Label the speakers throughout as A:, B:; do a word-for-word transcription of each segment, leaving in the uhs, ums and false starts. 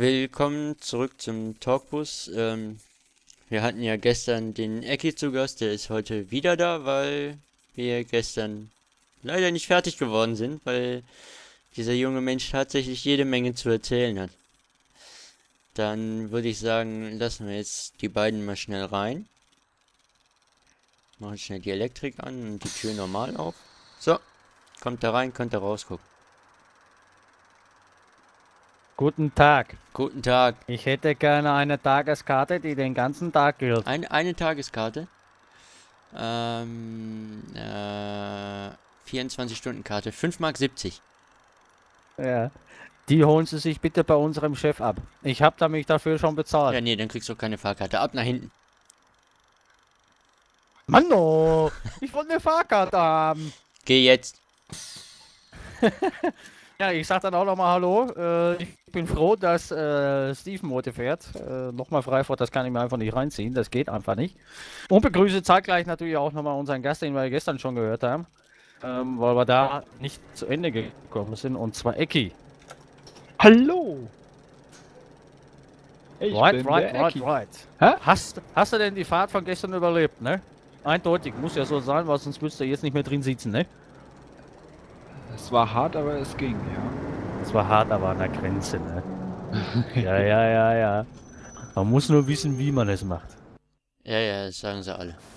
A: Willkommen zurück zum Talkbus. Ähm, wir hatten ja gestern den Ecki zu Gast, der ist heute wieder da, weil wir gestern leider nicht fertig geworden sind, weil dieser junge Mensch tatsächlich jede Menge zu erzählen hat. Dann würde ich sagen, lassen wir jetzt die beiden mal schnell rein. Machen schnell die Elektrik an und die Tür normal auf. So, kommt da rein, könnt ihr rausgucken.
B: Guten Tag.
A: Guten Tag.
B: Ich hätte gerne eine Tageskarte, die den ganzen Tag gilt.
A: Eine, eine Tageskarte. Ähm, äh, vierundzwanzig-Stunden-Karte. fünf Mark siebzig.
B: Ja. Die holen Sie sich bitte bei unserem Chef ab. Ich habe da mich dafür schon bezahlt.
A: Ja, nee, dann kriegst du keine Fahrkarte. Ab nach hinten.
B: Mann, oh, ich wollte eine Fahrkarte haben.
A: Geh jetzt.
B: Ja, ich sag dann auch nochmal Hallo. Äh, ich bin froh, dass äh, Steven heute fährt. Äh, nochmal Freifahrt, das kann ich mir einfach nicht reinziehen. Das geht einfach nicht. Und begrüße zeitgleich natürlich auch nochmal unseren Gast, den wir gestern schon gehört haben. Ähm, weil wir da nicht zu Ende gekommen sind. Und zwar Ecki.
C: Hallo! Ich
B: right,
C: bin
B: right,
C: der
B: right,
C: Ecki.
B: right.
C: Hä?
B: Hast, hast du denn die Fahrt von gestern überlebt, ne? Eindeutig, muss ja so sein, weil sonst müsst ihr jetzt nicht mehr drin sitzen, ne?
C: Es war hart, aber es ging, ja.
B: Das war hart, aber an der Grenze, ne? Ja, ja, ja, ja. Man muss nur wissen, wie man es macht.
A: Ja, ja, das sagen sie alle.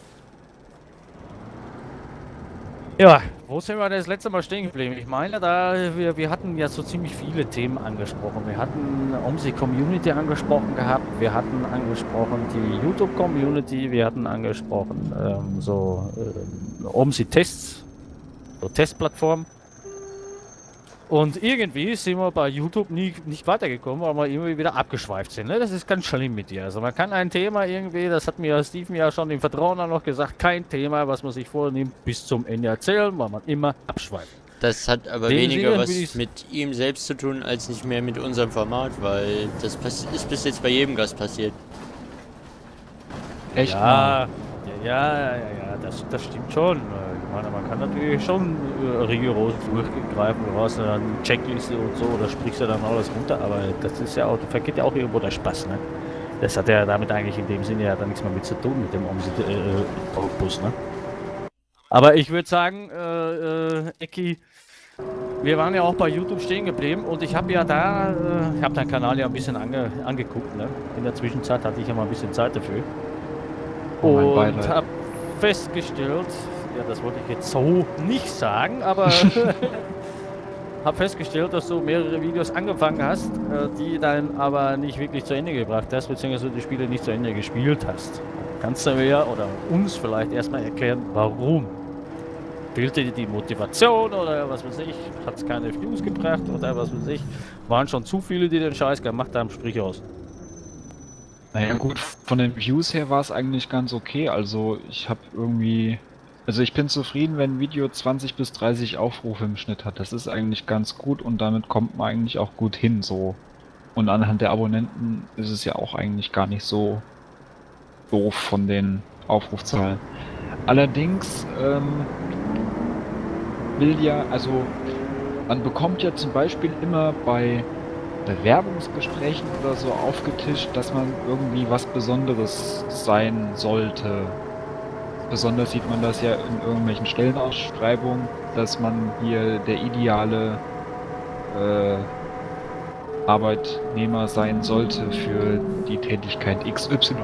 B: Ja, wo sind wir denn das letzte Mal stehen geblieben? Ich meine, da wir, wir hatten ja so ziemlich viele Themen angesprochen. Wir hatten OMSI Community angesprochen gehabt, wir hatten angesprochen die YouTube Community, wir hatten angesprochen ähm, so äh, OMSI Tests, so Testplattform. Und irgendwie sind wir bei YouTube nie, nicht weitergekommen, weil wir irgendwie wieder abgeschweift sind. Ne? Das ist ganz schlimm mit dir. Also man kann ein Thema irgendwie, das hat mir Steven ja schon im Vertrauen auch noch gesagt, kein Thema, was man sich vornimmt, bis zum Ende erzählen, weil man immer abschweift.
A: Das hat aber
B: Den
A: weniger
B: Sinne
A: was
B: will ich's-
A: mit ihm selbst zu tun, als nicht mehr mit unserem Format, weil das pass- ist bis jetzt bei jedem Gast passiert.
C: Echt
B: Ja,
C: mal.
B: ja, ja, ja, ja, das, das stimmt schon. Ich meine, man kann natürlich schon äh, rigoros durchgreifen, du hast eine Checkliste und so, da sprichst du dann alles runter, aber das ist ja auch, da vergeht ja auch irgendwo der Spaß, ne? Das hat ja damit eigentlich in dem Sinne ja dann nichts mehr mit zu tun, mit dem OMSI-Bus, ne? Aber ich würde sagen, äh, äh, Ecki, wir waren ja auch bei YouTube stehen geblieben und ich habe ja da, äh, ich habe deinen Kanal ja ein bisschen ange, angeguckt, ne? In der Zwischenzeit hatte ich ja mal ein bisschen Zeit dafür.
C: Oh, mein
B: Und
C: Beileid.
B: habe festgestellt, ja, das wollte ich jetzt so nicht sagen, aber habe festgestellt, dass du mehrere Videos angefangen hast, äh, die dann aber nicht wirklich zu Ende gebracht hast, beziehungsweise die Spiele nicht zu Ende gespielt hast. Kannst du mir oder uns vielleicht erstmal erklären, warum? Fehlte dir die Motivation oder was weiß ich? Hat es keine Views gebracht oder was weiß ich? Waren schon zu viele, die den Scheiß gemacht haben? Sprich aus.
C: Naja gut, von den Views her war es eigentlich ganz okay. Also ich habe irgendwie... Also ich bin zufrieden, wenn ein Video zwanzig bis dreißig Aufrufe im Schnitt hat. Das ist eigentlich ganz gut und damit kommt man eigentlich auch gut hin so. Und anhand der Abonnenten ist es ja auch eigentlich gar nicht so doof von den Aufrufzahlen. Allerdings ähm, will ja, also man bekommt ja zum Beispiel immer bei Bewerbungsgesprächen oder so aufgetischt, dass man irgendwie was Besonderes sein sollte. Besonders sieht man das ja in irgendwelchen Stellenausschreibungen, dass man hier der ideale äh, Arbeitnehmer sein sollte für die Tätigkeit X Y.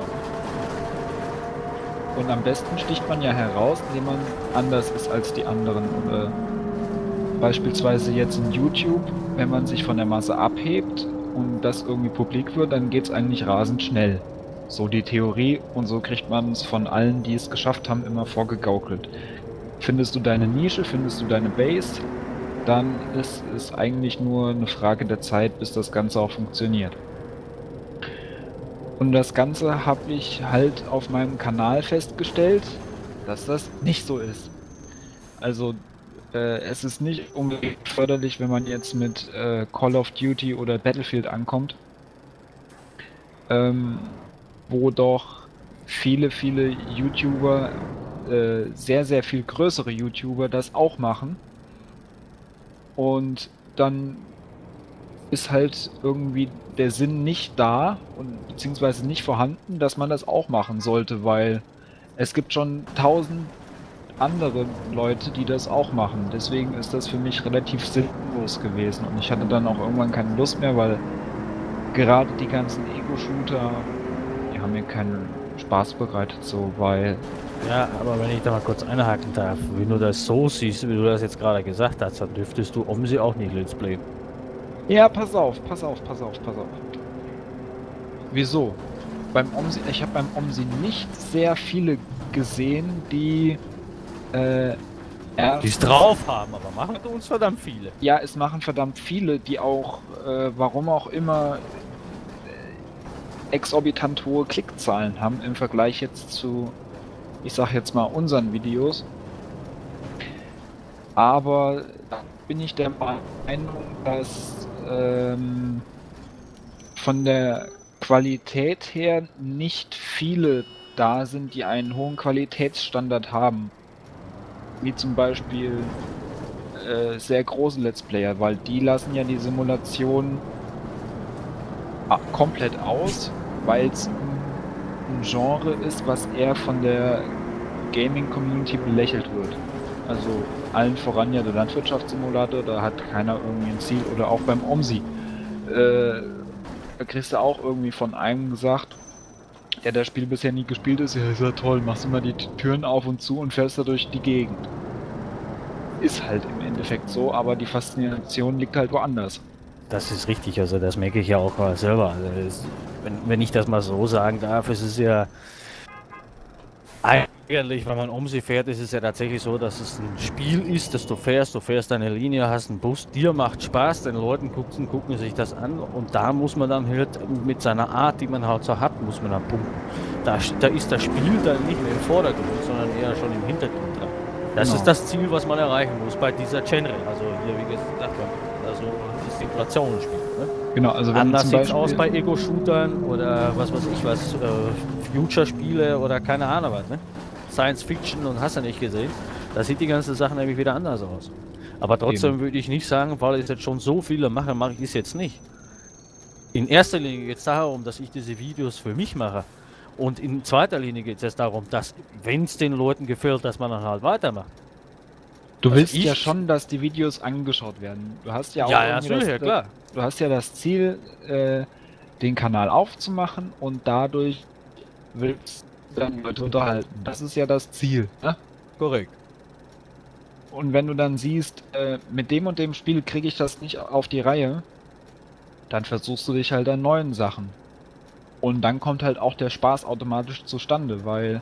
C: Und am besten sticht man ja heraus, indem man anders ist als die anderen. Äh, beispielsweise jetzt in YouTube, wenn man sich von der Masse abhebt und das irgendwie publik wird, dann geht es eigentlich rasend schnell. So die Theorie, und so kriegt man es von allen, die es geschafft haben, immer vorgegaukelt. Findest du deine Nische, findest du deine Base, dann ist es eigentlich nur eine Frage der Zeit, bis das Ganze auch funktioniert. Und das Ganze habe ich halt auf meinem Kanal festgestellt, dass das nicht so ist. Also äh, es ist nicht unbedingt förderlich, wenn man jetzt mit äh, Call of Duty oder Battlefield ankommt, ähm, wo doch viele, viele YouTuber, äh, sehr, sehr viel größere YouTuber das auch machen. Und dann ist halt irgendwie der Sinn nicht da und beziehungsweise nicht vorhanden, dass man das auch machen sollte, weil es gibt schon tausend andere Leute, die das auch machen. Deswegen ist das für mich relativ sinnlos gewesen und ich hatte dann auch irgendwann keine Lust mehr, weil gerade die ganzen Ego-Shooter, die haben mir keinen Spaß bereitet, so, weil...
B: Ja, aber wenn ich da mal kurz einhaken darf, wenn du das so siehst, wie du das jetzt gerade gesagt hast, dann dürftest du OMSI auch nicht Let's Play.
C: Ja, pass auf, pass auf, pass auf, pass auf. Wieso? Beim OMSI, ich habe beim OMSI nicht sehr viele gesehen, die äh,
B: Die es drauf haben, aber machen wir uns verdammt viele.
C: Ja, es machen verdammt viele, die auch, äh, warum auch immer, äh, exorbitant hohe Klickzahlen haben im Vergleich jetzt zu, ich sag jetzt mal, unseren Videos. Aber da bin ich der Meinung, dass ähm, von der Qualität her nicht viele da sind, die einen hohen Qualitätsstandard haben. Wie zum Beispiel äh, sehr große Let's Player, weil die lassen ja die Simulation ah, komplett aus, weil es ein Genre ist, was eher von der Gaming-Community belächelt wird. Also allen voran ja der Landwirtschaftssimulator, da hat keiner irgendwie ein Ziel, oder auch beim OMSI. Äh, da kriegst du auch irgendwie von einem gesagt, der das Spiel bisher nie gespielt ist, ja, ist ja toll, machst immer die Türen auf und zu und fährst da durch die Gegend. Ist halt im Endeffekt so, aber die Faszination liegt halt woanders.
B: Das ist richtig, also das merke ich ja auch äh, selber. Also es, wenn, wenn ich das mal so sagen darf, es ist ja eigentlich, wenn man OMSI fährt, ist es ja tatsächlich so, dass es ein Spiel ist, dass du fährst, du fährst deine Linie, hast einen Bus, dir macht Spaß, den Leuten gucken, gucken sich das an und da muss man dann halt mit seiner Art, die man halt so hat, muss man dann punkten. Da, da ist das Spiel dann nicht mehr im Vordergrund, sondern eher schon im Hintergrund dran. Das
C: Genau.
B: ist das Ziel, was man erreichen muss bei dieser Genre, also hier wie gesagt, also das Simulationsspiel. Ne?
C: Genau, also wenn
B: Anders
C: zum
B: sieht
C: Beispiel,
B: aus bei Ego-Shootern oder was weiß ich was, äh, Future-Spiele oder keine Ahnung was, ne? Science-Fiction und hast du nicht gesehen. Da sieht die ganze Sache nämlich wieder anders aus. Aber trotzdem
C: Eben.
B: würde ich nicht sagen, weil ich jetzt schon so viele mache, mache ich es jetzt nicht. In erster Linie geht es darum, dass ich diese Videos für mich mache. Und in zweiter Linie geht es jetzt darum, dass, wenn es den Leuten gefällt, dass man dann halt weitermacht.
C: du
B: also
C: willst
B: ich-
C: ja schon, dass die Videos angeschaut werden. Du hast ja auch
B: Ja, ja,
C: irgendwie
B: sicher,
C: das,
B: klar.
C: du hast ja das Ziel, äh, den Kanal aufzumachen und dadurch willst du dann Leute unterhalten. Das ist ja das Ziel. Ne?
B: Korrekt.
C: Und wenn du dann siehst, äh, mit dem und dem Spiel kriege ich das nicht auf die Reihe, dann versuchst du dich halt an neuen Sachen. Und dann kommt halt auch der Spaß automatisch zustande, weil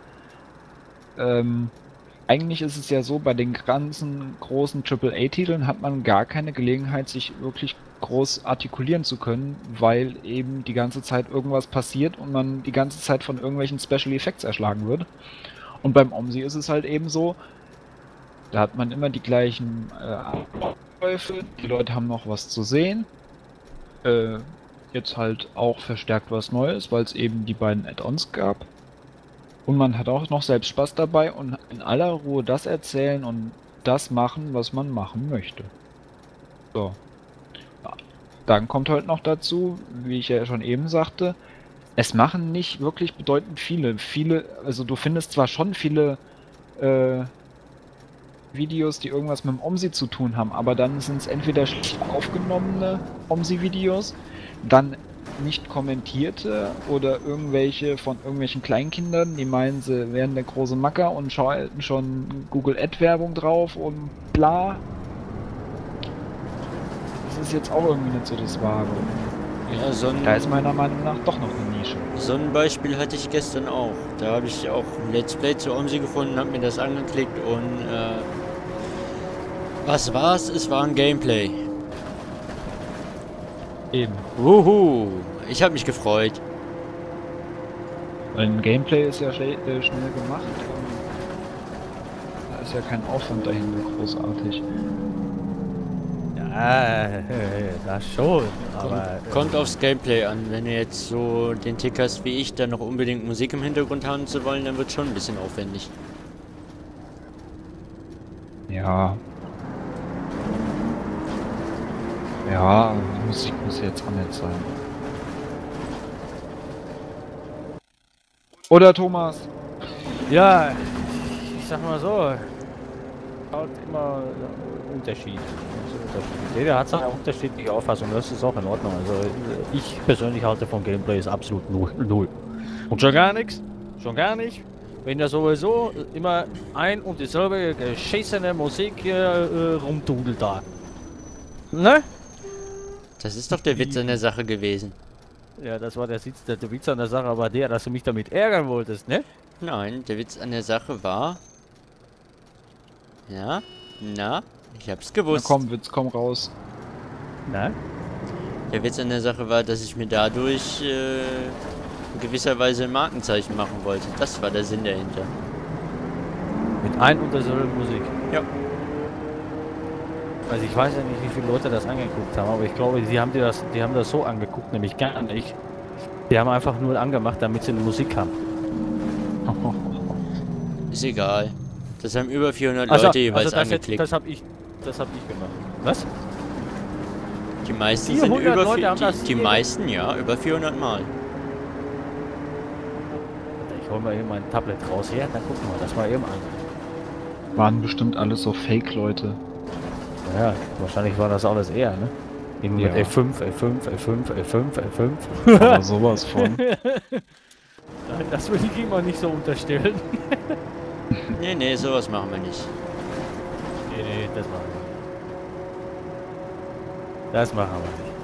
C: ähm, eigentlich ist es ja so, bei den ganzen großen Triple A-Titeln hat man gar keine Gelegenheit, sich wirklich groß artikulieren zu können, weil eben die ganze Zeit irgendwas passiert und man die ganze Zeit von irgendwelchen Special Effects erschlagen wird. Und beim OMSI ist es halt eben so, da hat man immer die gleichen äh, Abläufe, die Leute haben noch was zu sehen. Äh, jetzt halt auch verstärkt was Neues, weil es eben die beiden Add-ons gab. Und man hat auch noch selbst Spaß dabei und in aller Ruhe das erzählen und das machen, was man machen möchte. So. Ja. Dann kommt halt noch dazu, wie ich ja schon eben sagte, es machen nicht wirklich bedeutend viele. Viele, also du findest zwar schon viele äh, Videos, die irgendwas mit dem OMSI zu tun haben, aber dann sind es entweder schlecht aufgenommene OMSI-Videos, dann nicht kommentierte oder irgendwelche von irgendwelchen Kleinkindern, die meinen, sie wären der große Macker und schalten schon Google Ad-Werbung drauf und bla. Das ist jetzt auch irgendwie nicht so das Wahre.
A: Ja, so ein,
C: Da ist meiner Meinung nach doch noch eine Nische.
A: so ein Beispiel hatte ich gestern auch. Da habe ich auch ein Let's Play zu OMSI gefunden, habe mir das angeklickt und äh, was war's? Es war ein Gameplay.
C: Eben.
A: Wuhu! Ich habe mich gefreut.
C: Weil ein Gameplay ist ja schnell, äh, schnell gemacht und da ist ja kein Aufwand dahinter großartig.
B: Ja, das schon, aber...
A: Kommt aufs Gameplay an. Wenn du jetzt so den Tick hast wie ich, dann noch unbedingt Musik im Hintergrund haben zu wollen, dann wird schon ein bisschen aufwendig.
C: Ja. Ja, die Musik muss jetzt auch nicht sein. Oder Thomas?
B: Ja, ich sag mal so, halt immer äh, Unterschied. Also Unterschied. Jeder hat seine unterschiedliche Auffassung, das ist auch in Ordnung. Also äh, ich persönlich halte von Gameplay ist absolut null. null. Und schon gar nichts, schon gar nicht, wenn da sowieso immer ein und dieselbe geschissene Musik äh, äh, rumdudelt da. Ne?
A: Das ist doch der Witz an der Sache gewesen.
B: Ja, das war der, Sitz, der, der Witz an der Sache, aber der, dass du mich damit ärgern wolltest, ne?
A: Nein, der Witz an der Sache war... Ja, na, ich hab's
C: Na
A: gewusst.
C: komm, Witz, komm raus.
B: Na?
A: Der Witz an der Sache war, dass ich mir dadurch äh, in gewisser Weise ein Markenzeichen machen wollte. Das war der Sinn dahinter.
B: Mit ein und derselben Musik.
A: Ja.
B: Also ich weiß ja nicht, wie viele Leute das angeguckt haben, aber ich glaube, die haben, die das, die haben das so angeguckt, nämlich gar nicht. Die haben einfach nur angemacht, damit sie eine Musik haben.
A: Ist egal. Das haben über vierhundert
B: Also,
A: Leute jeweils
B: also das, jetzt,
A: angeklickt.
B: das habe ich, das habe ich gemacht. Was?
A: Die meisten sind
B: vierhundert
A: über
B: Leute
A: vi-
B: haben das
A: die, die
B: hier-
A: meisten, ja, über vierhundert Mal.
B: Ich hol mal eben mein Tablet raus her, dann gucken wir das mal eben an.
C: Waren bestimmt alles so Fake-Leute.
B: Ja, wahrscheinlich war das alles eher, ne? Eben mit
C: Ja.
B: F fünf, F fünf, F fünf, F fünf, F fünf.
C: Aber sowas von.
B: Das will ich immer nicht so unterstellen.
A: Nee, nee, sowas machen wir nicht.
B: Nee, nee, das machen wir nicht. Das machen wir nicht.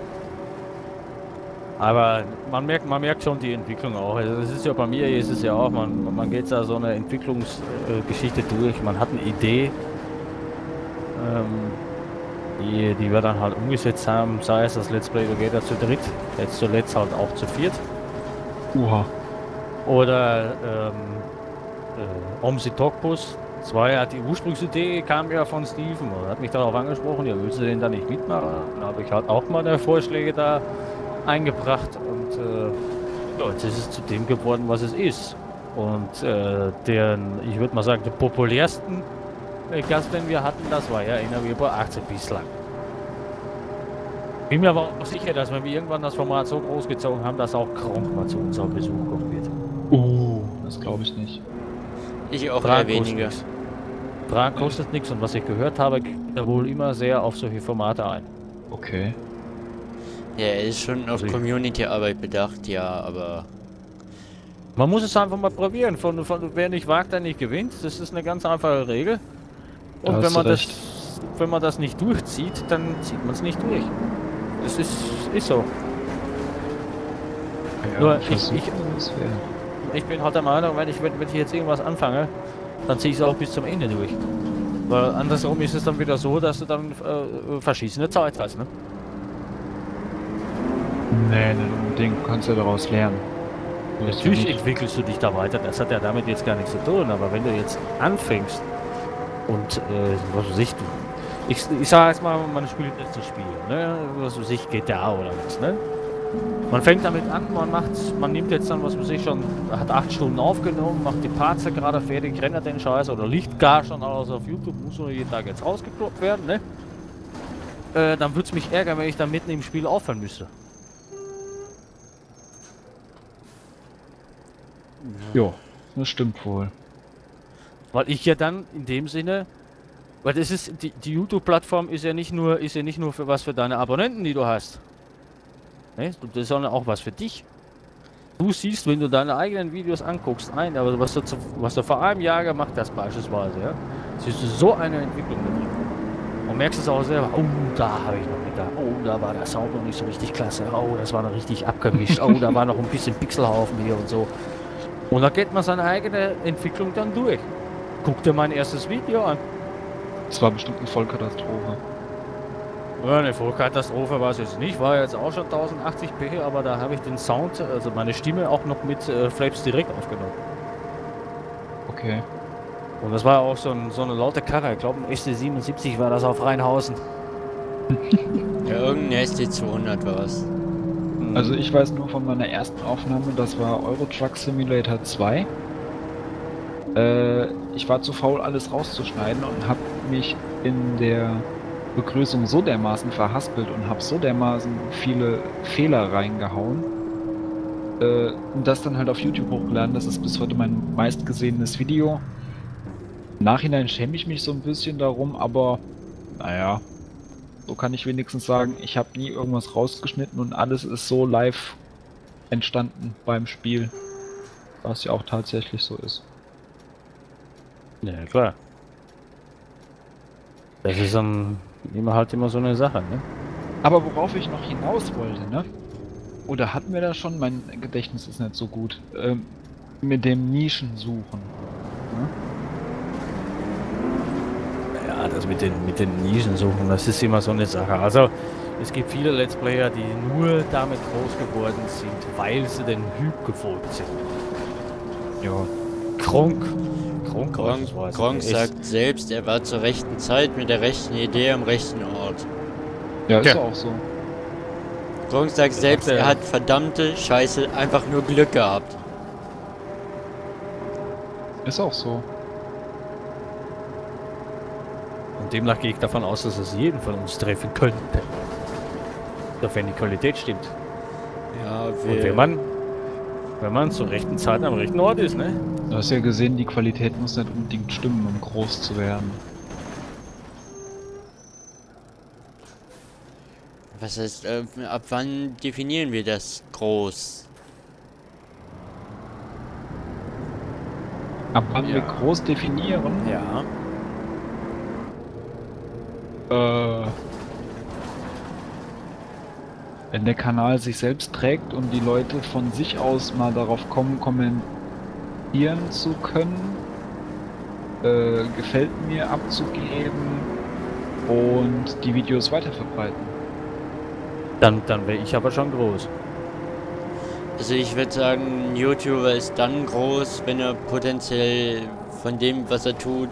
B: Aber man merkt, man merkt schon die Entwicklung auch. Also das ist ja bei mir, ist es ja auch, man, man geht da so eine Entwicklungsgeschichte durch, man hat eine Idee, ähm, die, die wir dann halt umgesetzt haben, sei es das Let's Play Together zu dritt, jetzt zuletzt halt auch zu viert.
C: Uha.
B: Oder ähm, äh, Omsi Talkbus. Das war ja die Ursprungsidee, kam ja von Steven und hat mich darauf angesprochen, ja, willst du den da nicht mitmachen? Dann habe ich halt auch mal die Vorschläge da eingebracht und äh, ja, jetzt ist es zu dem geworden, was es ist. Und äh, den, ich würde mal sagen, den populärsten äh, Gast, den wir hatten, das war ja einer wie bei achtzehn bislang. Bin mir aber auch sicher, dass wenn wir irgendwann das Format so groß gezogen haben, dass auch Kronk mal zu unserem Besuch kommen wird.
C: Uh, das glaube ich nicht.
A: Ich auch
B: Fragen
A: eher
B: kostet
A: weniger.
B: nichts. Fragen kostet nichts und was ich gehört habe, geht er wohl immer sehr auf solche Formate ein.
C: Okay.
A: Ja, er ist schon auf
B: Also ich-
A: Community-Arbeit bedacht, ja, aber...
B: Man muss es einfach mal probieren. Von, von, wer nicht wagt, der nicht gewinnt. Das ist eine ganz einfache Regel.
C: Da
B: Und
C: hast
B: wenn man,
C: du
B: das,
C: recht.
B: wenn man das nicht durchzieht, dann zieht man es nicht durch. Das ist, ist so.
C: Ja,
B: Nur ich-
C: versuchen
B: ich-
C: wir es wert.
B: Ich bin halt der Meinung, wenn ich, wenn, wenn ich jetzt irgendwas anfange, dann ziehe ich es auch bis zum Ende durch. Weil andersrum ist es dann wieder so, dass du dann äh, verschießene Zeit hast. Ne?
C: Nee, nicht unbedingt. Du kannst ja daraus lernen.
B: Natürlich entwickelst du dich da weiter, das hat ja damit jetzt gar nichts zu tun, aber wenn du jetzt anfängst und, äh, was weiß ich, du, ich, ich sag jetzt mal, man spielt jetzt ein Spiel, ne, was weiß ich, G T A oder was, ne? Man fängt damit an, man macht, man nimmt jetzt dann, was weiß ich, schon, hat acht Stunden aufgenommen, macht die Parts gerade fertig, rennt den Scheiß oder liegt gar schon alles auf YouTube, muss nur jeden Tag jetzt rausgekloppt werden, ne? Äh, dann würde es mich ärgern, wenn ich dann mitten im Spiel aufhören müsste.
C: Jo, das stimmt wohl.
B: Weil ich ja dann in dem Sinne, weil das ist, die, die YouTube-Plattform ist ja nicht nur, ist ja nicht nur für was für deine Abonnenten, die du hast. Ne? Das ist sondern auch was für dich. Du siehst, wenn du deine eigenen Videos anguckst, ein, aber was du, zu, was du vor einem Jahr gemacht hast beispielsweise, ja, siehst du so eine Entwicklung da drin. Und merkst es auch selber, oh, da habe ich noch gedacht, oh, da war der Sound noch nicht so richtig klasse, oh, das war noch richtig abgemischt, oh, da war noch ein bisschen Pixelhaufen hier und so. Und da geht man seine eigene Entwicklung dann durch. Guck dir mein erstes Video an.
C: Das war bestimmt eine Vollkatastrophe.
B: Ja, eine Vollkatastrophe war es jetzt nicht, war jetzt auch schon tausendachtzig p, aber da habe ich den Sound, also meine Stimme auch noch mit äh, Flaps direkt aufgenommen.
C: Okay.
B: Und das war auch so, ein, so eine laute Karre, ich glaube ein S D siebenundsiebzig war das auf Rheinhausen.
A: Ja, irgendein S D zweihundert war es.
C: Also ich weiß nur von meiner ersten Aufnahme, das war Euro Truck Simulator zwei. Äh, ich war zu faul, alles rauszuschneiden und habe mich in der Begrüßung so dermaßen verhaspelt und habe so dermaßen viele Fehler reingehauen. Äh, und das dann halt auf YouTube hochgeladen. Das ist bis heute mein meistgesehenes Video. Im Nachhinein schäme ich mich so ein bisschen darum, aber naja, so kann ich wenigstens sagen, ich habe nie irgendwas rausgeschnitten und alles ist so live entstanden beim Spiel. Was ja auch tatsächlich so ist.
B: Ja, klar. Das ist dann immer halt immer so eine Sache, ne?
C: Aber worauf ich noch hinaus wollte, ne? Oder hatten wir da schon? Mein Gedächtnis ist nicht so gut. Ähm, mit dem Nischensuchen. Ne?
B: Ja, das mit den, mit den Nischen suchen, das ist immer so eine Sache. Also, es gibt viele Let's Player, die nur damit groß geworden sind, weil sie den Hype gefolgt sind.
C: Ja.
B: Kronk. Kronk,
A: Gronk,
B: weiß ich
A: Gronk
B: nicht.
A: sagt selbst, er war zur rechten Zeit mit der rechten Idee am rechten Ort.
C: Ja, ist
B: Ja.
C: auch so.
A: Gronk sagt selbst,
B: sagt er.
A: er hat verdammte Scheiße einfach nur Glück gehabt.
C: Ist auch so.
B: Und demnach gehe ich davon aus, dass es jeden von uns treffen könnte. Doch wenn die Qualität stimmt.
A: Ja,
B: Und
A: wir,
B: wenn man, wenn man zur rechten Zeit am rechten Ort ist, ne?
C: Du hast ja gesehen, die Qualität muss nicht unbedingt stimmen, um groß zu werden.
A: was heißt, äh, ab wann definieren wir das groß?
C: Ab wann
B: Ja.
C: wir groß definieren?
A: Ja.
C: Äh, wenn der Kanal sich selbst trägt und die Leute von sich aus mal darauf kommen, kommentieren zu können, äh, gefällt mir abzugeben und die Videos weiterverbreiten.
B: Dann, dann wäre ich aber schon groß.
A: Also ich würde sagen, ein YouTuber ist dann groß, wenn er potenziell von dem, was er tut,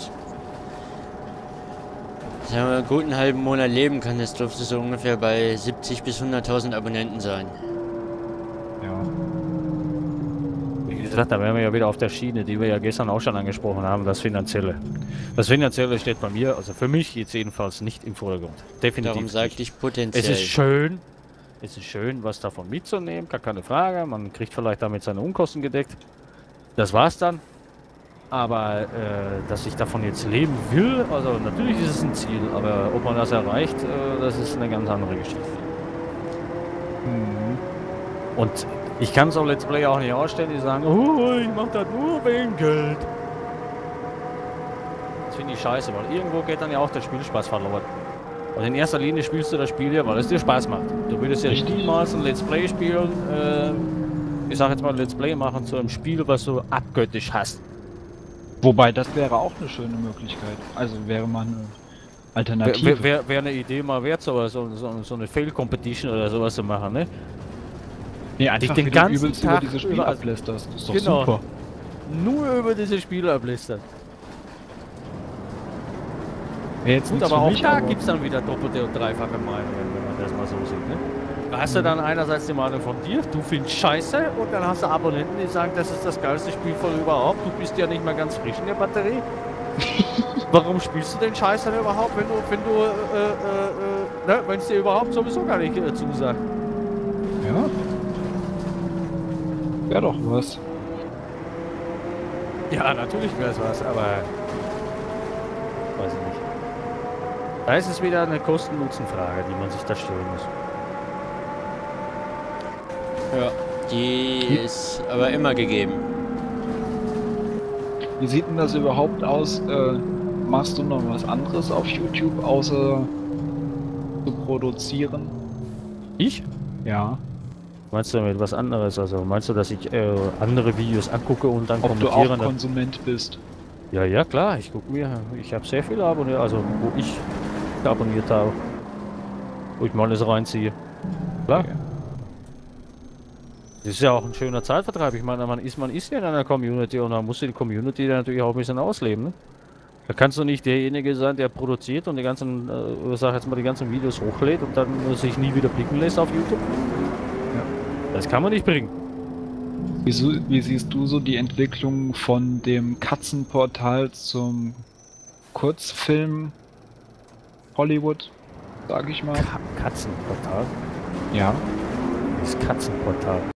A: sagen wir, einen guten halben Monat leben kann. Das dürfte so ungefähr bei siebzig bis hunderttausend Abonnenten sein.
C: Ja.
B: Wie gesagt, da wären wir ja wieder auf der Schiene, die wir ja gestern auch schon angesprochen haben, das Finanzielle. Das Finanzielle steht bei mir, also für mich jetzt jedenfalls nicht im Vordergrund. Definitiv
A: Darum
B: nicht.
A: sagte ich potenziell.
B: Es ist schön, es ist schön, was davon mitzunehmen, gar keine Frage. Man kriegt vielleicht damit seine Unkosten gedeckt. Das war's dann. Aber äh, dass ich davon jetzt leben will, also natürlich ist es ein Ziel, aber ob man das erreicht, äh, das ist eine ganz andere Geschichte.
C: Mhm.
B: Und ich kann es auch Let's Play auch nicht ausstellen, die sagen, oh, ich mach das nur wegen Geld. Das finde ich scheiße, weil irgendwo geht dann ja auch der Spielspaß verloren. Und in erster Linie spielst du das Spiel ja, weil es dir Spaß macht. Du würdest ja
C: Richtig.
B: niemals ein Let's Play spielen, äh, ich sag jetzt mal Let's Play machen zu einem Spiel, was du abgöttisch hast.
C: Wobei, das wäre auch eine schöne Möglichkeit. Also wäre mal eine Alternative.
B: Wäre wär, wär eine Idee mal wert, so, so, so, so eine Fail-Competition oder sowas zu machen, ne?
C: Nee, einfach
B: den
C: den
B: ganzen
C: übelst über
B: Tag
C: dieses Spiel
B: über-
C: ablästerst. Das ist doch
B: Genau.
C: super.
B: Nur über diese Spiele ablästern.
C: Wäre jetzt
B: Gut,
C: nichts
B: aber
C: für
B: auch
C: mich,
B: da
C: aber-
B: gibt es dann wieder doppelte und dreifache Meinungen, wenn man das mal so sieht. Ne? Da hast du dann einerseits die Meinung von dir, du findest scheiße, und dann hast du Abonnenten, die sagen, das ist das geilste Spiel von überhaupt, du bist ja nicht mehr ganz frisch in der Batterie. Warum spielst du den Scheiß dann überhaupt, wenn du, wenn du, äh, äh, äh, ne, wenn es dir überhaupt sowieso gar nicht äh, zusagt?
C: Ja. Wäre doch was.
B: Ja, natürlich wäre es was, aber weiß ich nicht. Da ist es wieder eine Kosten-Nutzen-Frage, die man sich da stellen muss.
A: Ja, die ist aber immer gegeben.
C: Wie sieht denn das überhaupt aus? Äh, machst du noch was anderes auf YouTube, außer zu produzieren?
B: Ich?
C: Ja.
B: Meinst du damit was anderes? Also meinst du, dass ich äh, andere Videos angucke und dann
C: Ob du
B: kommentiere?
C: auch
B: dann-
C: Konsument bist?
B: Ja, ja, klar. Ich gucke mir. Ich habe sehr viele abonniert, also wo ich abonniert habe. Wo ich mal alles reinziehe. Klar.
C: Okay.
B: Das ist ja auch ein schöner Zeitvertreib. Ich meine, man ist, man ist ja in einer Community und dann muss die Community dann natürlich auch ein bisschen ausleben. Ne? Da kannst du nicht derjenige sein, der produziert und die ganzen, äh, sag jetzt mal, die ganzen Videos hochlädt und dann sich nie wieder blicken lässt auf YouTube.
C: Ja.
B: Das kann man nicht bringen.
C: Wie, so, wie siehst du so die Entwicklung von dem Katzenportal zum Kurzfilm Hollywood? sage ich mal.
B: Ka Katzenportal?
C: Ja.
B: Das Katzenportal.